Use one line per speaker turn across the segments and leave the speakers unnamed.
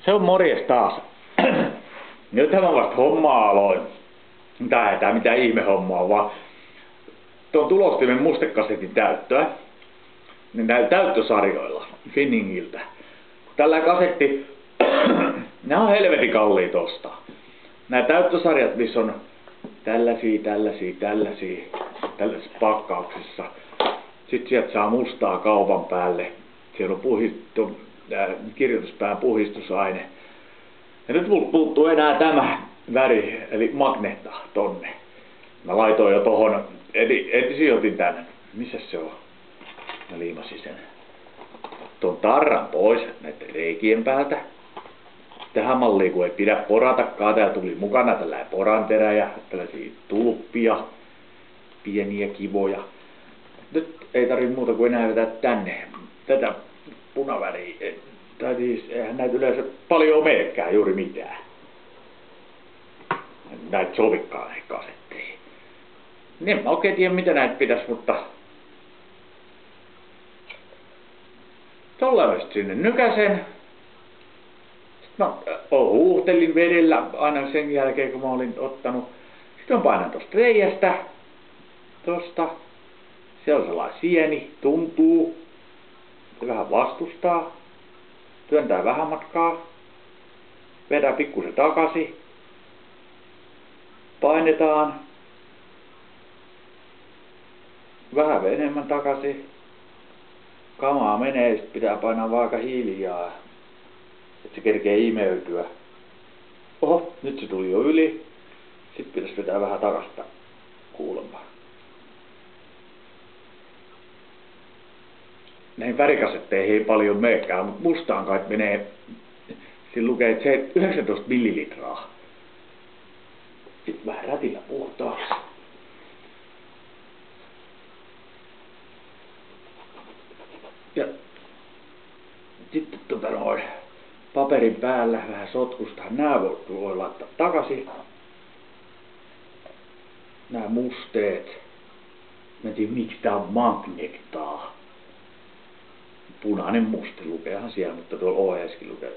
Se on morjes taas. Nythän mä vasta hommaa aloin. Tää ei tää mitään ihme hommaa, vaan tuon tulostimen mustekasetin täyttöä. Niin näillä täyttösarjoilla Finningiltä. Tällä kasetti, nää on helvetin kalliit ostaa. Nää täyttösarjat, missä on tällaisissa pakkauksissa. Sitten sieltä saa mustaa kaupan päälle. Siellä on kirjoituspään puhistusaine. Ja nyt mulla puuttuu enää tämä väri, eli magneetta tonne. Mä laitoin jo tohon, sijoitin tänne. Missä se on? Mä liimasin sen ton tarran pois näiden reikien päältä. Tähän malliin kun ei pidä poratakaan, täällä tuli mukana tällainen poranterä ja tällaisia tulppia, pieniä kivoja. Nyt ei tarvi muuta kuin enää vetää tänne tätä punaväriä. Tai siis eihän näitä yleensä paljon meekään juuri mitään. Näitä sovikkaan näitä kasetteja. En mä oikein tiedä mitä näitä pitäisi, mutta tollaisesti sinne nykäsen. Sitten mä huuhtelin vedellä aina sen jälkeen kun mä olin ottanut. Sitten mä painan tosta reiästä. Tosta. Siellä on sellainen sieni, tuntuu. Se vähän vastustaa. Työntää vähän matkaa. Vedää pikkusen takaisin. Painetaan. Vähän enemmän takaisin. Kamaa menee, sit pitää painaa vaan aika hiljaa. Et se kerkee imeytyä. Oho, nyt se tuli jo yli. Sitten pitäisi vetää vähän takasta kuulemma. Näihin värikasetteihin ei paljon meekään, mutta mustaan kai menee. Siinä lukee, että se 19 millilitraa. Sitten vähän rätillä puhtaaksi. Ja sitten paperin päällä vähän sotkusta. Nää voi laittaa takaisin. Nää musteet. Mä en tiedä miksi tää on magnettaa. Punainen muste lukeehan siellä, mutta tuolla ohjeessakin lukee.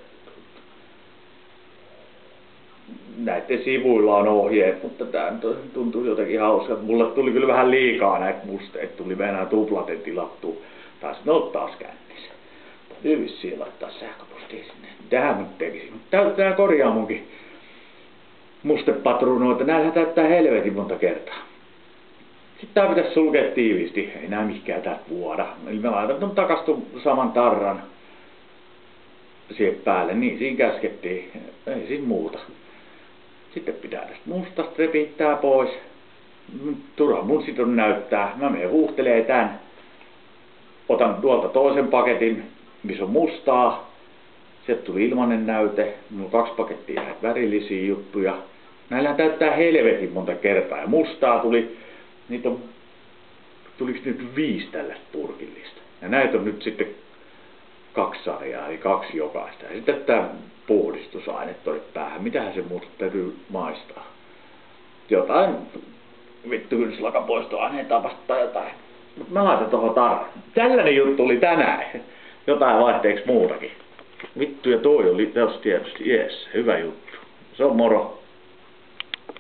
Näiden sivuilla on ohjeet, mutta tää tuntuu jotenkin hauskalta. Mulle tuli kyllä vähän liikaa näitä musteita. Tuli meinaa tuplaten tilattua. Taisi ne on taas kännissä. Täytyy vissiin laittaa sähköpostia sinne. Tähän mä tekisin. Mutta täytyy korjaa munkin mustepatruunoita. Näillä täyttää helvetin monta kertaa. Sitten tää pitäisi sulkea tiiviisti. Ei nää mihinkään täältä vuoda. Eli mä laitan takaisin saman tarran siihen päälle. Niin siinä käskettiin. Ei siinä muuta. Sitten pitää tästä mustasta repittää pois. Turha mun sit näyttää. Mä menen huuhtelee tän. Otan tuolta toisen paketin, missä on mustaa. Sieltä tuli ilmanen näyte. Mulla on 2 pakettia näitä värillisiä juttuja. Näillä täyttää helvetin monta kertaa. Ja mustaa tuli, niitä on, tuliks nyt 5 tällaista purkillista. Ja näitä on nyt sitten 2 sarjaa, eli 2 jokaista. Ja sitten tää puhdistusaine toi päähän. Mitähän se muuta täytyy maistaa? Jotain vittu kynslakapoistoaineen tapasta tai jotain. Mut mä laitan tohon tarran. Tällainen juttu oli tänään. Jotain vaihteeksi muutakin. Vittu ja toi oli tietysti jees. Hyvä juttu. Se on moro.